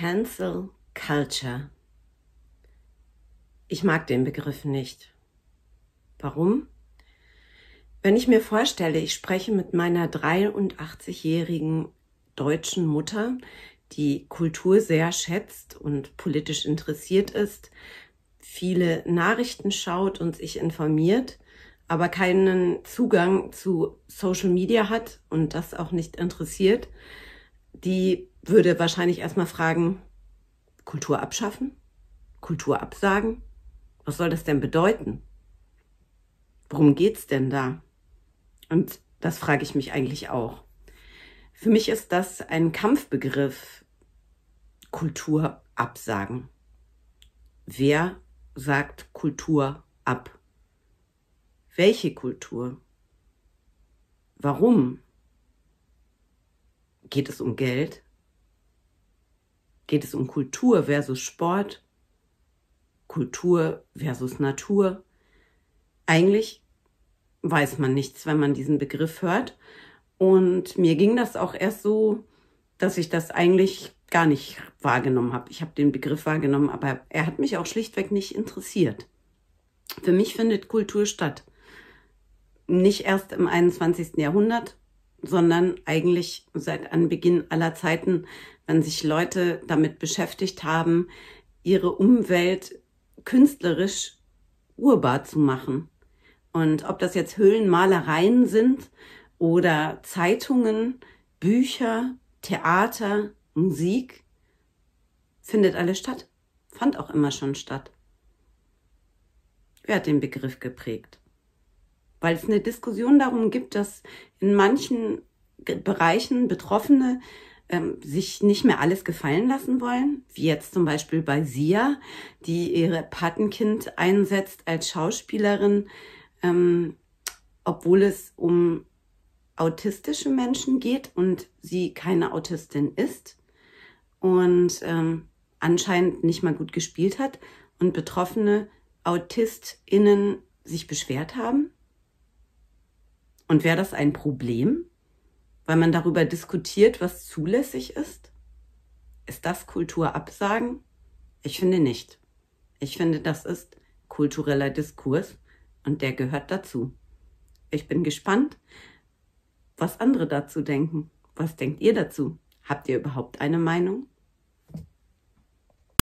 Cancel Culture. Ich mag den Begriff nicht. Warum? Wenn ich mir vorstelle, ich spreche mit meiner 83-jährigen deutschen Mutter, die Kultur sehr schätzt und politisch interessiert ist, viele Nachrichten schaut und sich informiert, aber keinen Zugang zu Social Media hat und das auch nicht interessiert, die würde wahrscheinlich erstmal fragen, Kultur abschaffen? Kultur absagen? Was soll das denn bedeuten? Worum geht's denn da? Und das frage ich mich eigentlich auch. Für mich ist das ein Kampfbegriff, Kultur absagen. Wer sagt Kultur ab? Welche Kultur? Warum? Geht es um Geld? Geht es um Kultur versus Sport? Kultur versus Natur? Eigentlich weiß man nichts, wenn man diesen Begriff hört. Und mir ging das auch erst so, dass ich das eigentlich gar nicht wahrgenommen habe. Ich habe den Begriff wahrgenommen, aber er hat mich auch schlichtweg nicht interessiert. Für mich findet Kultur statt. Nicht erst im 21. Jahrhundert, sondern eigentlich seit Anbeginn aller Zeiten, wenn sich Leute damit beschäftigt haben, ihre Umwelt künstlerisch urbar zu machen. Und ob das jetzt Höhlenmalereien sind oder Zeitungen, Bücher, Theater, Musik, findet alles statt. Fand auch immer schon statt. Wer hat den Begriff geprägt? Weil es eine Diskussion darum gibt, dass in manchen Bereichen Betroffene sich nicht mehr alles gefallen lassen wollen, wie jetzt zum Beispiel bei Sia, die ihr Patenkind einsetzt als Schauspielerin, obwohl es um autistische Menschen geht und sie keine Autistin ist und anscheinend nicht mal gut gespielt hat und betroffene AutistInnen sich beschwert haben. Und wäre das ein Problem, weil man darüber diskutiert, was zulässig ist? Ist das Kultur absagen? Ich finde nicht. Ich finde, das ist kultureller Diskurs und der gehört dazu. Ich bin gespannt, was andere dazu denken. Was denkt ihr dazu? Habt ihr überhaupt eine Meinung?